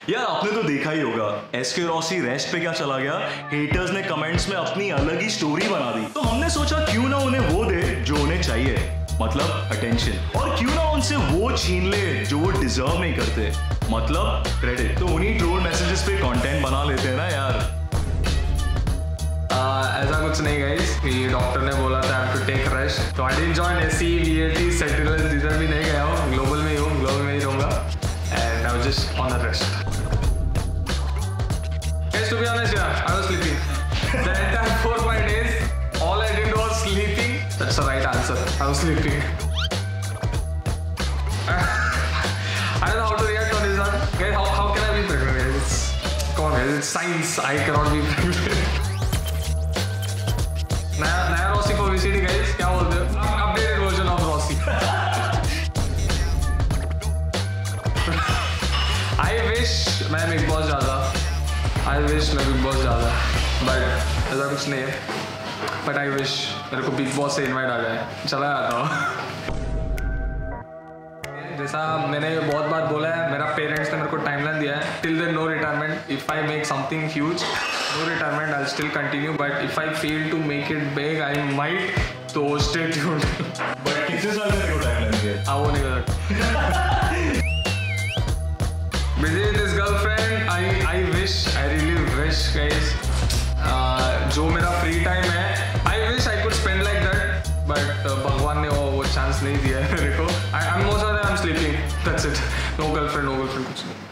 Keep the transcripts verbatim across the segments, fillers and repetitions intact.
यार आपने तो देखा ही होगा एसके रॉसी रेस्ट पे क्या चला गया। हेटर्स ने कमेंट्स में अपनी अलग ही स्टोरी बना दी, तो हमने सोचा क्यों ना उन्हें वो दे जो उन्हें चाहिए, मतलब अटेंशन, और क्यों ना उनसे वो छीन ले जो वो डिजर्व नहीं करते, मतलब क्रेडिट। तो उन्हीं ट्रोल मैसेजेस पे कंटेंट बना लेते हैं ना यार। ऐसा कुछ नहीं गाइस, कि डॉक्टर ने बोला था I have to take rest, तो I didn't join SC VAT central, जिधर भी नहीं गया हूँ, ग्लोबल में ही हूँ, ग्लोबल में ही रहूँगा, and I was just on a rest. Guys, to be honest, yeah, I was sleeping. The entire four five days, all I did was sleeping. That's the right answer. I was sleeping. I don't know how to react on this one. Guys, how, how can I be pregnant? Guys? It's, come on, guys. It's science. I cannot be pregnant. नया नया Rossi को VCD guys, क्या बोलते हो? Updated version of Rossi. I wish मैं Bigg Boss जाता. I wish मैं Bigg Boss जाता, बट ऐसा कुछ नहीं है। बट आई विश मेरे को बिग बॉस से इनवाइट आ जाए, चला जाता हूँ। जैसा मैंने बहुत बार बोला है, मेरा पेरेंट्स ने मेरे को टाइमलाइन दिया है, till then no retirement. If I make something huge, no retirement, I still continue, but if I fail to make it big, I might, तो स्टे ट्यून्ड। बट कितने साल में तेरे को टाइमलाइन दिया? हाँ, वो नहीं पता। Busy with this girlfriend, I I wish, I really wish guys, uh, जो मेरा फ्री टाइम है, I wish I could spend like that, but uh, भगवान ने वो वो चांस नहीं दिया है मेरे को। I I'm most of the time I'm sleeping, that's it, no girlfriend, no girlfriend, कुछ नहीं।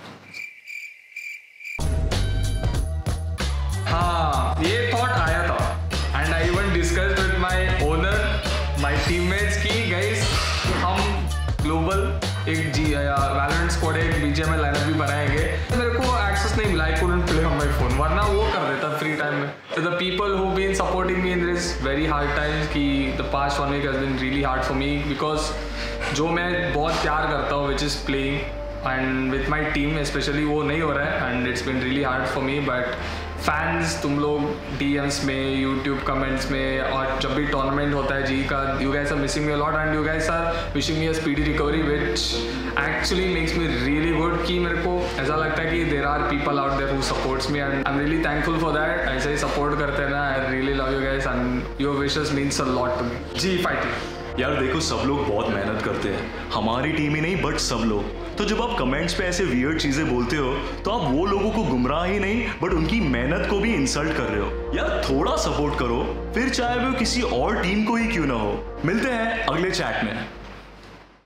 हाँ, ये thought आया था, and I even discussed with my owner, my teammates की guys, हम ग्लोबल एक जी वैलेंट स्क्वाड एक बीजीएमआई लाइनअप भी बनाएंगे। मेरे को एक्सेस नहीं मिला, I couldn't play on my phone, वरना वो कर देता फ्री टाइम में। तो the people who been supporting me in this very hard times, कि the past one week has been really hard for me, because जो मैं बहुत प्यार करता हूँ which is playing and with my team specially, वो नहीं हो रहा है, and it's been really hard for me. But fans, तुम लोग डीएम्स में, यूट्यूब कमेंट्स में, और जब भी टूर्नामेंट होता है जी का, you guys are missing me a lot, and you guys are wishing me a speedy recovery, which actually makes me really good. कि मेरे को ऐसा लगता है कि there are people out there who supports me, and I am really thankful for that. ऐसे ही support करते हैं ना, I really love you guys, and your wishes means a lot to me. जी फाइटिंग। यार देखो, सब लोग बहुत मेहनत करते हैं, हमारी टीम ही नहीं बट सब लोग। तो जब आप कमेंट्स पे ऐसे वियर्ड चीजें बोलते हो, तो आप वो लोगों को गुमराह ही नहीं बट उनकी मेहनत को भी इंसल्ट कर रहे हो। यार थोड़ा सपोर्ट करो, फिर चाहे वो किसी और टीम को ही क्यों ना हो। मिलते हैं अगले चैट में।